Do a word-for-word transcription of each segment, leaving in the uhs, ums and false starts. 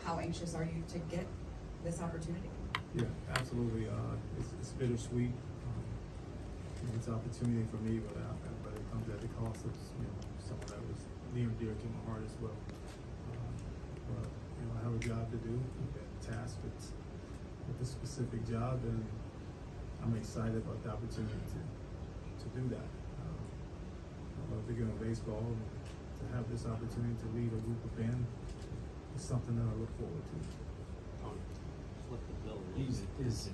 how anxious are you to get this opportunity? Yeah, absolutely. Uh, it's, it's bittersweet. Um, you know, it's an opportunity for me, but, I, but it comes at the cost of you know someone that was near and dear to my heart as well. Um, but you know, I have a job to do. I've been tasked with, with a specific job, and I'm excited about the opportunity to to do that. Um, I love the game of baseball, and to have this opportunity to lead a group of men is something that I look forward to. Is, is,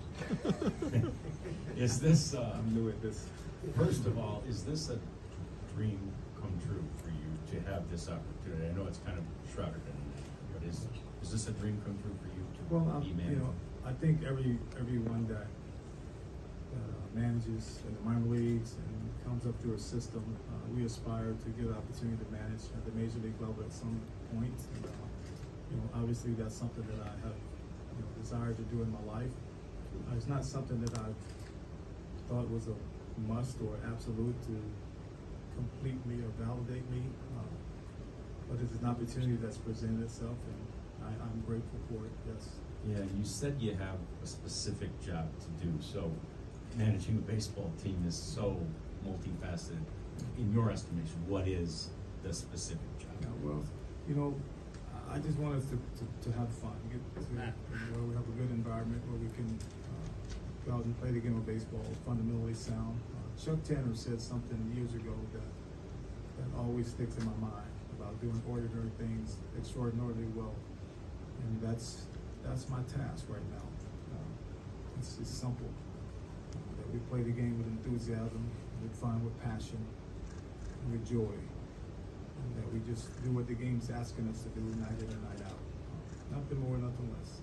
is this, uh, I'm new at this. first of all, is this a dream come true for you to have this opportunity? I know it's kind of shrouded in that, but is, is this a dream come true for you to Well, I'm, be you managing? know, I think every everyone that uh, manages in the minor leagues and comes up through a system, uh, we aspire to get an opportunity to manage at the major league level at some point. And, uh, you know, obviously that's something that I have you know, desired to do in my life. Uh, it's not something that I thought was a must or absolute to complete me or validate me, uh, but it's an opportunity that's presented itself, and I, I'm grateful for it. Yes. Yeah, you said you have a specific job to do, so managing a baseball team is so multifaceted. In your estimation, what is the specific job? Yeah, well, you know, I just want us to, to, to have fun, get to where we have a good environment where we can uh, go out and play the game of baseball, fundamentally sound. Uh, Chuck Tanner said something years ago that that always sticks in my mind about doing ordinary things extraordinarily well, and that's that's my task right now. Uh, it's, it's simple. Uh, that we play the game with enthusiasm, with fun, with passion, and with joy. And that we just do what the game's asking us to do night in and night out. Uh, nothing more, nothing less.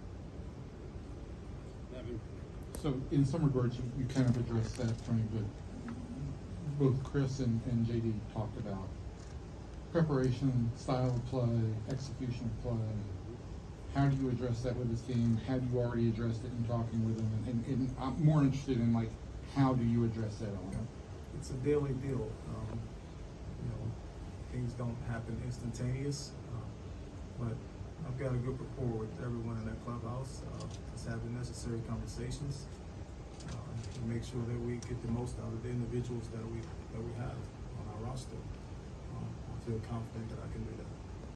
So in some regards, you, you kind of addressed that, Tony, but both Chris and, and J D talked about preparation, style of play, execution of play. How do you address that with this team? Have you already addressed it in talking with them? And, and, and I'm more interested in, like, how do you address that element? It's a daily deal. Um, you know, things don't happen instantaneous, uh, but I've got a good rapport with everyone in that clubhouse. Uh, just have the necessary conversations uh, to make sure that we get the most out of the individuals that we that we have on our roster. Um, I feel confident that I can do that.